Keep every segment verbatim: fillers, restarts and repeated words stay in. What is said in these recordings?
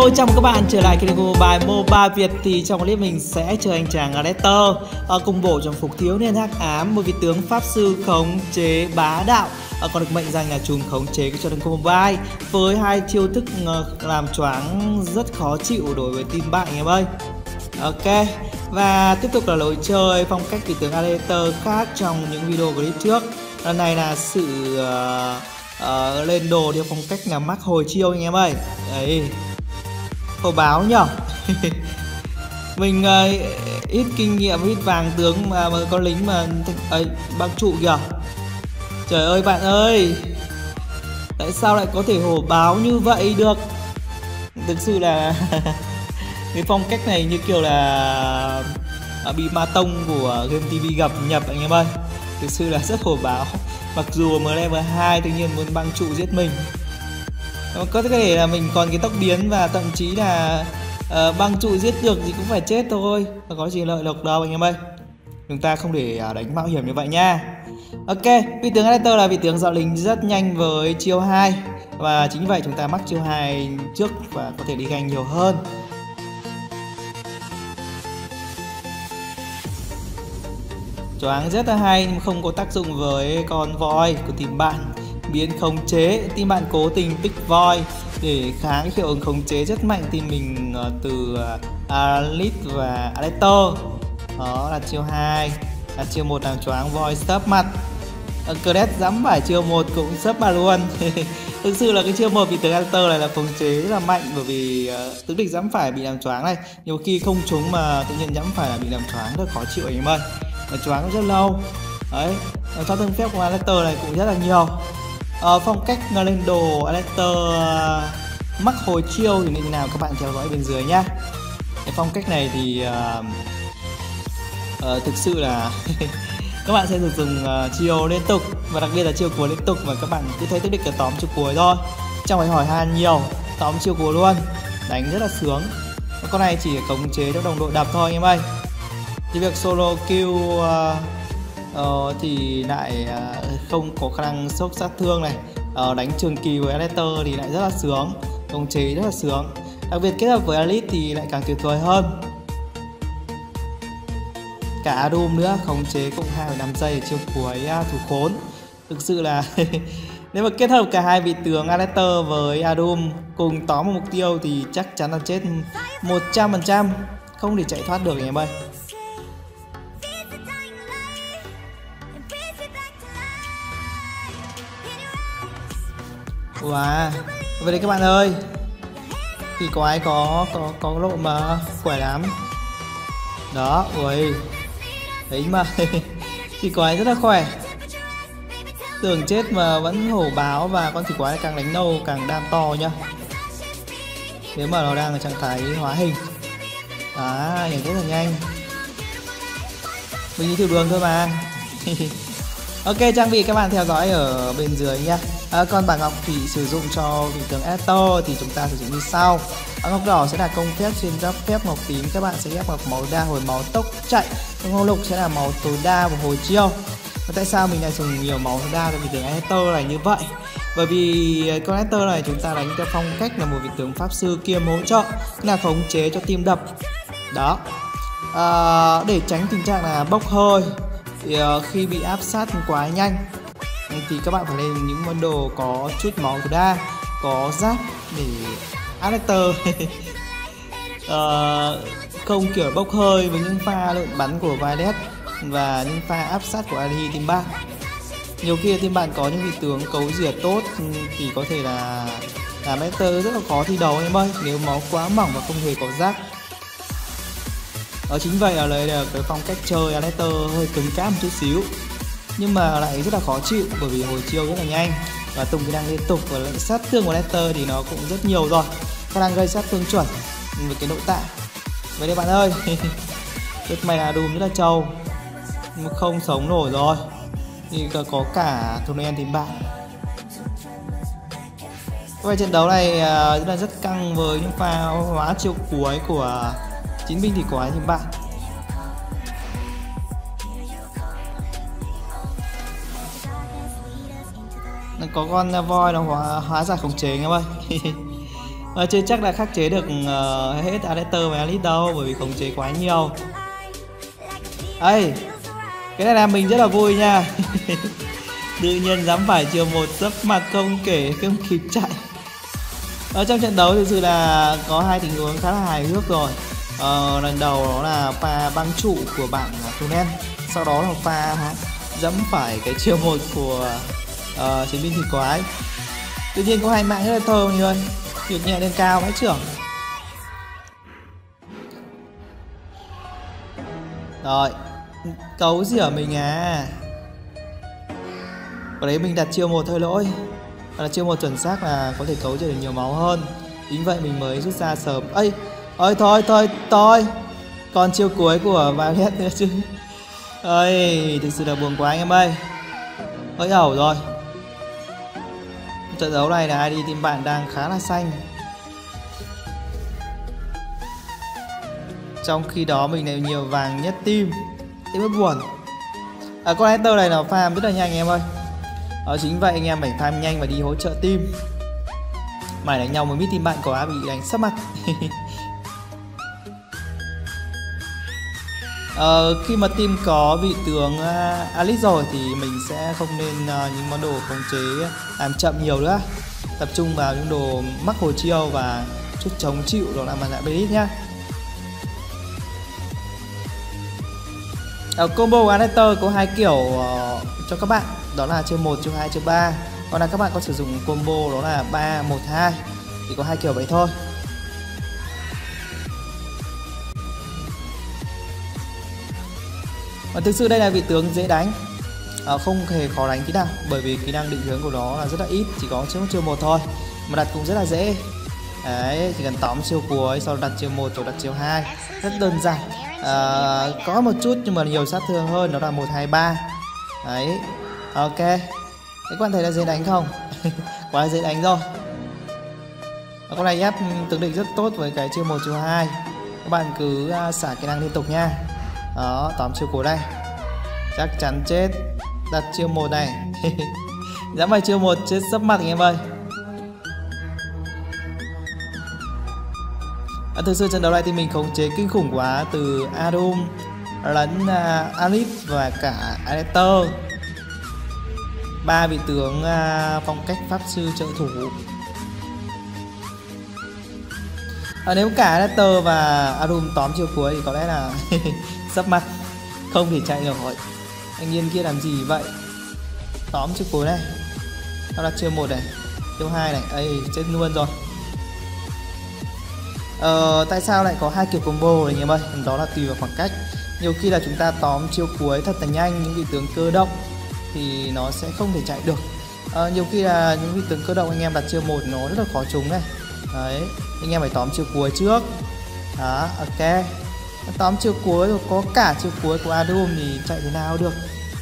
Hello, chào mừng các bạn trở lại kênh bài MOBA Việt. Thì trong clip mình sẽ chơi anh chàng Alector à, cùng bộ trong phục thiếu niên hắc ám, một vị tướng pháp sư khống chế bá đạo, à, còn được mệnh danh là trùm khống chế cho đường mobile, với hai chiêu thức làm choáng rất khó chịu đối với team bạn anh em ơi. Ok, và tiếp tục là lối chơi phong cách vị tướng Alector khác trong những video clip trước. Lần này là sự uh, uh, lên đồ theo phong cách là mắc hồi chiêu anh em ơi. Đấy, hồi báo nhở. Mình uh, ít kinh nghiệm, ít vàng tướng mà, mà có lính mà ấy, băng trụ kìa. Trời ơi bạn ơi, tại sao lại có thể hổ báo như vậy được? Thực sự là cái phong cách này như kiểu là bị ma tông của game ti vi gặp nhập anh em ơi. Thực sự là rất hổ báo. Mặc dù mới level hai tự nhiên muốn băng trụ giết mình. Có thể là mình còn cái tốc biến và thậm chí là uh, băng trụ giết được thì cũng phải chết thôi, không có gì lợi lộc đâu anh em ơi. Chúng ta không để đánh mạo hiểm như vậy nha. Ok, vị tướng Alector là vị tướng dạo lính rất nhanh với chiêu hai, và chính vậy chúng ta mắc chiêu hai trước và có thể đi ganh nhiều hơn. Choáng rất là hay nhưng không có tác dụng với con voi của team bạn. Biến khống chế, team bạn cố tình pick voi để kháng hiệu ứng khống chế rất mạnh team mình từ Alith và Alector. Đó là chiêu hai. Là chiêu một làm choáng voi sấp mặt. Cret dám phải chiêu một cũng sấp mặt luôn. Thực sự là cái chiêu một vị tướng Alector này là khống chế rất là mạnh, bởi vì uh, tướng địch dám phải bị làm choáng này, nhiều khi không trúng mà tự nhiên dám phải là bị làm choáng, rất khó chịu anh em ơi. Và choáng rất lâu. Đấy, cho tương phép của Alector này cũng rất là nhiều. Uh, phong cách lên đồ Alector uh, mắc hồi chiêu thì như nào các bạn theo dõi bên dưới nhá. Cái phong cách này thì uh, uh, thực sự là các bạn sẽ được dùng uh, chiêu liên tục, và đặc biệt là chiêu cuối liên tục, và các bạn cứ thấy tức địch cái tóm chiêu cuối thôi, chẳng phải hỏi han nhiều, tóm chiêu cuối luôn, đánh rất là sướng. Con này chỉ khống chế cho đồng đội đập thôi anh em ơi. Thì việc solo kill uh, uh, thì lại uh, không có khả năng sốc sát thương này. Uh, đánh trường kỳ với Alector thì lại rất là sướng, khống chế rất là sướng, đặc biệt kết hợp với Alith thì lại càng tuyệt vời hơn. Cả Adum nữa, khống chế cũng hai phẩy năm giây ở chiêu cuối uh, thủ khốn. Thực sự là nếu mà kết hợp cả hai vị tướng Alector với Adum cùng tóm một mục tiêu thì chắc chắn là chết một trăm phần trăm, không thể chạy thoát được anh em ơi. Wow, về đây các bạn ơi, thì có ai có có có lộ mà khỏe lắm đó. Ui, đấy mà thì quái rất là khỏe, tưởng chết mà vẫn hổ báo, và con thủy quái càng đánh lâu càng đam to nhá, nếu mà nó đang ở trạng thái hóa hình. À, nhảy rất là nhanh, mình đi thử đường thôi mà. Ok, trang bị các bạn theo dõi ở bên dưới nha. À, còn bảng ngọc thì sử dụng cho vị tướng Alector thì chúng ta sử dụng như sau. Bảng ngọc đỏ sẽ là công phép xuyên giáp phép, ngọc tím các bạn sẽ ghép ngọc máu đa hồi máu tốc chạy, ngọc lục sẽ là máu tối đa và hồi chiêu. Và tại sao mình lại dùng nhiều máu tối đa cho vị tướng Alector này như vậy? Bởi vì con Alector này chúng ta đánh theo phong cách là một vị tướng pháp sư kiêm hỗ trợ, là khống chế cho team đập đó. À, để tránh tình trạng là bốc hơi thì uh, khi bị áp sát quá nhanh thì các bạn phải lên những món đồ có chút máu tối đa, có giáp để Alector uh, không kiểu bốc hơi với những pha lượn bắn của Violet và những pha áp sát của Ali team bạn. Nhiều khi team bạn có những vị tướng cấu rỉa tốt thì có thể là làm Alector rất là khó thi đấu em ơi, nếu máu quá mỏng và không hề có giáp. Ở chính vậy ở đây là cái phong cách chơi Alector hơi cứng cáp một chút xíu, nhưng mà lại rất là khó chịu, bởi vì hồi chiêu rất là nhanh và tung kỹ năng liên tục, và sát thương của Alector thì nó cũng rất nhiều rồi, khả năng gây sát thương chuẩn với cái nội tạ. Vậy đây bạn ơi, rất may là Doom rất là trâu, nhưng mà không sống nổi rồi, thì có cả Thunen thì bạn. Vậy trận đấu này rất là rất căng với những pha hóa chiêu cuối của chiến binh thủy quái thì bạn. Có con voi nó hóa, hóa giải khống chế em ơi. Và chưa chắc đã khắc chế được uh, hết Alector và Elite đâu, bởi vì khống chế quá nhiều. Ây, cái này làm mình rất là vui nha. Tự nhiên dám phải chiều một sấp mặt không kể không kịp chạy. Ở trong trận đấu thực sự là có hai tình huống khá là hài hước rồi. Ờ, lần đầu đó là pha băng trụ của bạn Tunen, sau đó là pha dẫm phải cái chiều một của uh, chiến binh thủy quái. Tự nhiên có hai mạng rất là thơ mọi người, nhược nhẹ lên cao vãi trưởng. Rồi, cấu gì ở mình à? Ở đấy mình đặt chiêu một thôi lỗi. Và là chiêu một chuẩn xác là có thể cấu cho được nhiều máu hơn. Chính vậy mình mới rút ra sớm. Ây, ơi thôi thôi thôi. Còn chiêu cuối của Violet nữa chứ. Ơi, thực sự là buồn quá anh em ơi. Hơi ẩu rồi. Trận đấu này là i đê team bạn đang khá là xanh. Trong khi đó mình lại nhiều vàng nhất team. Thế mới buồn. À, con Hector này nó farm rất là nhanh anh em ơi. Ờ, chính vậy anh em phải farm nhanh và đi hỗ trợ team. Mày đánh nhau mới biết team bạn quá bị đánh sấp mặt. Ờ, khi mà team có vị tướng uh, Alice rồi thì mình sẽ không nên uh, những món đồ khống chế làm chậm nhiều nữa. Tập trung vào những đồ mắc hồi chiêu và chút chống chịu, đó là mặt nạ Belit nhá. Ở combo Alector có hai kiểu uh, cho các bạn, đó là chiêu một, chiêu hai, chiêu ba. Còn là các bạn có sử dụng combo đó là ba, một, hai thì có hai kiểu vậy thôi. Và thực sự đây là vị tướng dễ đánh, à, không hề khó đánh tí nào, bởi vì kỹ năng định hướng của nó là rất là ít, chỉ có chiêu chiêu một thôi, mà đặt cũng rất là dễ. Đấy, chỉ cần tóm chiêu cuối, sau đó đặt chiêu một rồi đặt chiêu hai, rất đơn giản. À, có một chút nhưng mà nhiều sát thương hơn, đó là một, hai, ba. Đấy, ok. Thế các bạn thấy là dễ đánh không? Quá dễ đánh rồi. Và con này ép tướng địch rất tốt với cái chiêu một, chiêu hai. Các bạn cứ uh, xả kỹ năng liên tục nha. Đó, tóm chiêu cuối đây. Chắc chắn chết. Đặt chiêu một này. Dám phải chiêu một chết sấp mặt anh em ơi. À, thực sự trận đấu này thì mình khống chế kinh khủng quá, từ Arum lẫn uh, Alice và cả Alector. Ba vị tướng uh, phong cách pháp sư trợ thủ. À, nếu cả Alector và Arum tóm chiêu cuối thì có lẽ là sấp mặt, không thể chạy được rồi. Anh Nhiên kia làm gì vậy? Tóm chiêu cuối này, đó là chiêu một này, chiêu hai này, ấy chết luôn rồi. Ờ, tại sao lại có hai kiểu combo này anh em ơi? Đó là tùy vào khoảng cách. Nhiều khi là chúng ta tóm chiêu cuối thật là nhanh, những vị tướng cơ động thì nó sẽ không thể chạy được. Ờ, nhiều khi là những vị tướng cơ động anh em đặt chiêu một nó rất là khó trúng này. Đấy, anh em phải tóm chiêu cuối trước. Đó, ok. Tóm chiêu cuối rồi có cả chiêu cuối của Arum thì chạy thế nào được.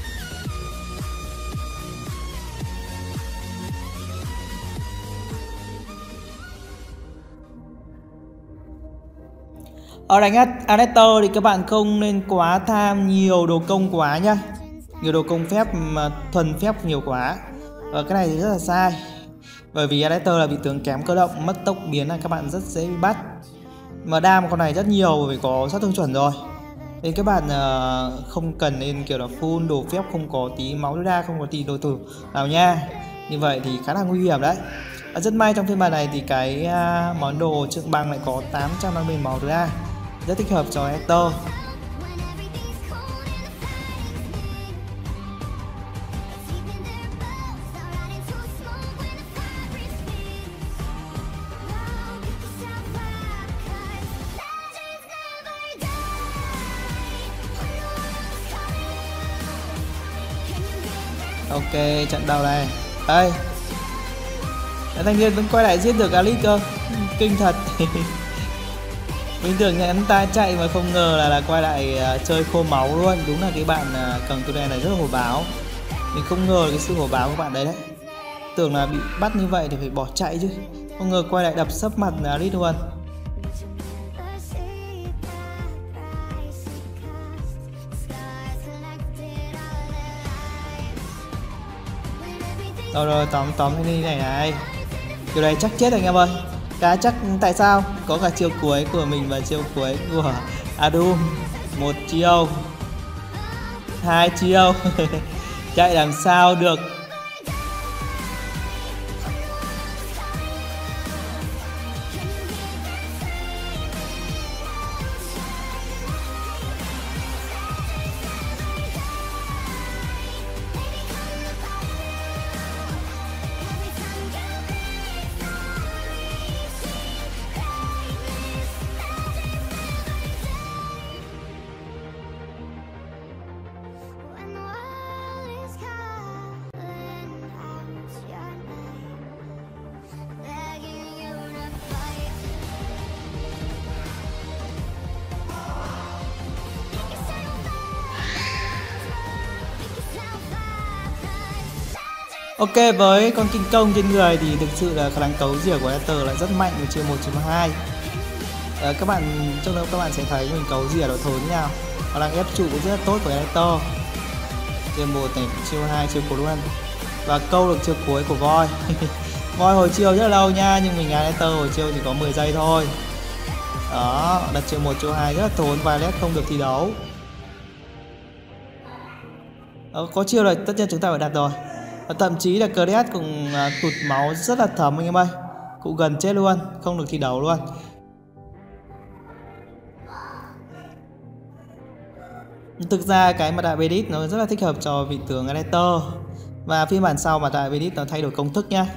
Ở đánh Alector thì các bạn không nên quá tham nhiều đồ công quá nhá. Nhiều đồ công phép mà thuần phép nhiều quá. Ở cái này thì rất là sai. Bởi vì Alector là vị tướng kém cơ động, mất tốc biến là các bạn rất dễ bị bắt. Mà đam con này rất nhiều vì có sát thương chuẩn rồi. Nên các bạn uh, không cần nên kiểu là full đồ phép không có tí máu ra, không có tí đồ tử nào nha. Như vậy thì khá là nguy hiểm đấy. À, rất may trong phiên bản này thì cái uh, món đồ trượng băng lại có tám trăm năm mươi máu ra, rất thích hợp cho Hector. Ok, trận đầu này. Đây, thanh niên vẫn quay lại giết được Alice cơ, kinh thật. Bình thường hắn ta chạy mà không ngờ là, là quay lại uh, chơi khô máu luôn. Đúng là cái bạn uh, cầm tu đen này rất là hổ báo. Mình không ngờ cái sự hổ báo của bạn đấy đấy. Tưởng là bị bắt như vậy thì phải bỏ chạy chứ, không ngờ quay lại đập sấp mặt Alice luôn. Rồi rồi, tóm tóm cái này này. Kiểu này chắc chết anh em ơi. Cá chắc tại sao? Có cả chiêu cuối của mình và chiêu cuối của Adum. Một chiêu, hai chiêu. Chạy làm sao được. Ok, với con kinh công trên người thì thực sự là khả năng cấu rỉa của Alether là rất mạnh ở chiêu một chấm hai. À, các bạn trong đó các bạn sẽ thấy mình cấu rỉa độ thốn như nào. Khả năng ép trụ cũng rất là tốt của Alether. Chiêu một này, chiêu hai, chiêu cuối luôn. Và câu được chiêu cuối của voi. Voi hồi chiêu rất là lâu nha, nhưng mình Alether hồi chiêu chỉ có mười giây thôi. Đó, đặt chiêu một, chiêu hai rất là thốn, Violet không được thi đấu. Ờ, có chiêu này tất nhiên chúng ta phải đặt rồi. Và thậm chí là Crest cũng uh, tụt máu rất là thấm anh em ơi. Cũng gần chết luôn, không được thi đấu luôn. Thực ra cái mặt đại Vedith nó rất là thích hợp cho vị tướng Alether. Và phiên bản sau mặt đại Vedith nó thay đổi công thức nhá.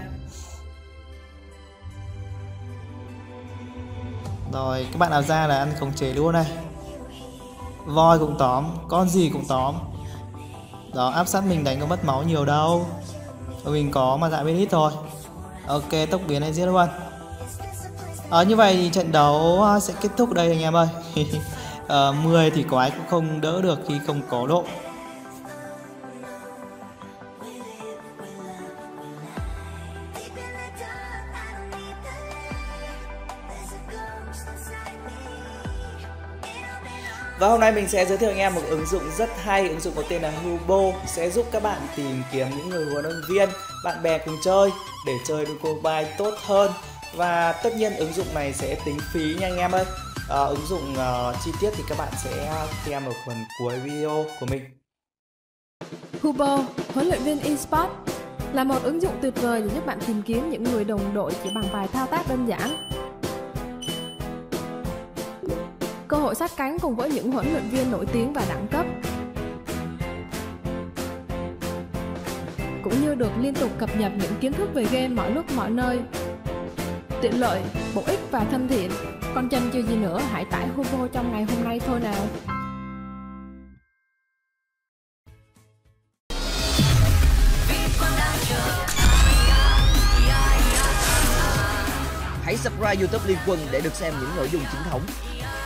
Rồi các bạn nào ra là ăn khống chế luôn này. Voi cũng tóm, con gì cũng tóm. Đó, áp sát mình đánh có mất máu nhiều đâu. Mình có mà dạ bên ít thôi. Ok, tốc biến này giết luôn. Ờ, như vậy thì trận đấu sẽ kết thúc đây anh em ơi. ờ, mười thì quái cũng không đỡ được khi không có độ. Và hôm nay mình sẽ giới thiệu anh em một ứng dụng rất hay, ứng dụng có tên là Hubo, sẽ giúp các bạn tìm kiếm những người huấn luyện viên, bạn bè cùng chơi để chơi Duco Mobile tốt hơn. Và tất nhiên ứng dụng này sẽ tính phí nha anh em ơi. À, ứng dụng uh, chi tiết thì các bạn sẽ xem ở phần cuối video của mình. Hubo, huấn luyện viên eSports, là một ứng dụng tuyệt vời để giúp bạn tìm kiếm những người đồng đội chỉ bằng vài thao tác đơn giản. Cơ hội sát cánh cùng với những huấn luyện viên nổi tiếng và đẳng cấp, cũng như được liên tục cập nhật những kiến thức về game mọi lúc mọi nơi. Tiện lợi, bổ ích và thân thiện. Còn chần chừ gì nữa, hãy tải Hubo trong ngày hôm nay thôi nào. Hãy subscribe YouTube Liên Quân để được xem những nội dung chính thống.